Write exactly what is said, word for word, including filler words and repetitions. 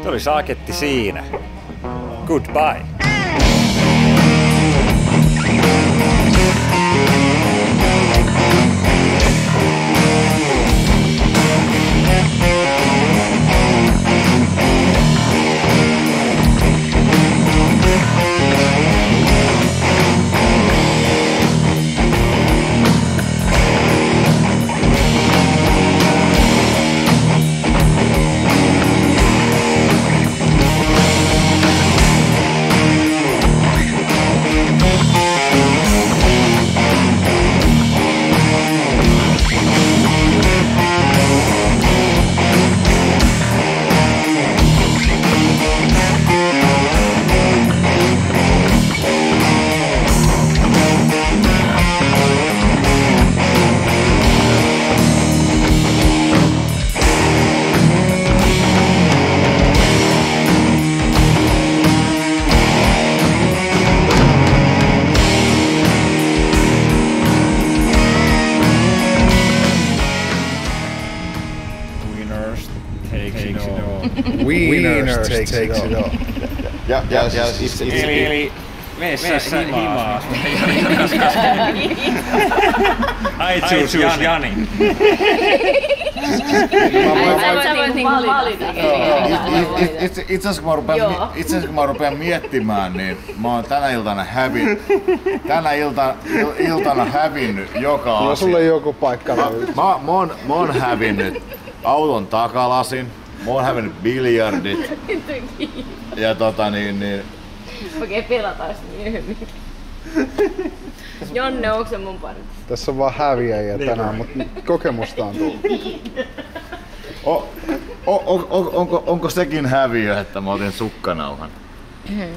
Se oli saaketti siinä. Goodbye. Wieners takes, takes it all. Ja, ja, ja siis Eli, eli vessa himaa. I choose Jani. Sä voit niinku valita. Itse asiassa kun mä rupean miettimään, niin mä oon tänä iltana hävinnyt. Tänä ilta, il, iltana hävinnyt joka asia. No sulla on joku paikka. Mä, mä, mä, oon, mä oon hävinnyt auton takalasin. Mä oon hävinnyt biljardit. Ja tota niin niin... Okei, pelataan sitä myöhemmin. Jonne, onko se mun pari? Tässä on vaan häviäjiä tänään, mutta kokemusta on tullut. O, o, o, o, onko, onko sekin häviö, että mä otin sukkanauhan?